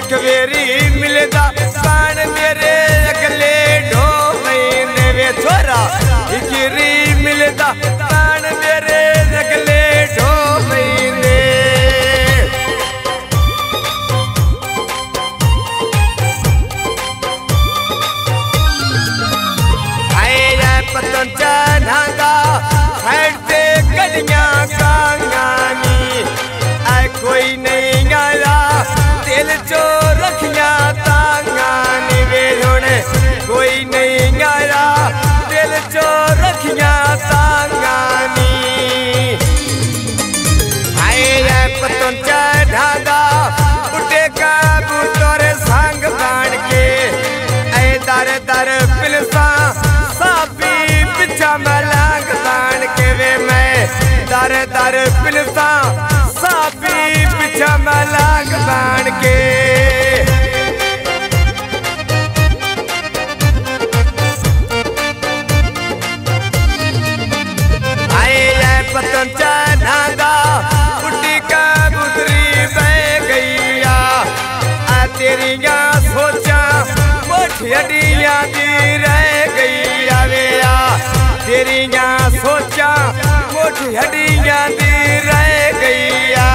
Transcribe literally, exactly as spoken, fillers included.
एक वेरी मिलदा कान मेरे अगले ढो महीने वे छोरा एक री मिलदा कान मेरे अगले ढो महीने पतन चढ़ागा हटते गलियां कांगानी आए कोई नहीं आया दिल चो रखिया तांगानी वे होने कोई नहीं आया दिल चो रखिया तांगानी आए पतन चढ़ागा बुढ़े का बुतोर संग बाण के ऐ दर दर पिलसा मलांग बाण के वे मैं दर दर पिलसा साफी पिछा मलांग बाण के आए पतन चढ़ागा बुढ़ी का बुदरी बह गईया आ तेरिया सोचा मोटी हड्डियां दी रह गईया वे तेरिया सोचा मोटी हड्डियां दी रह गईया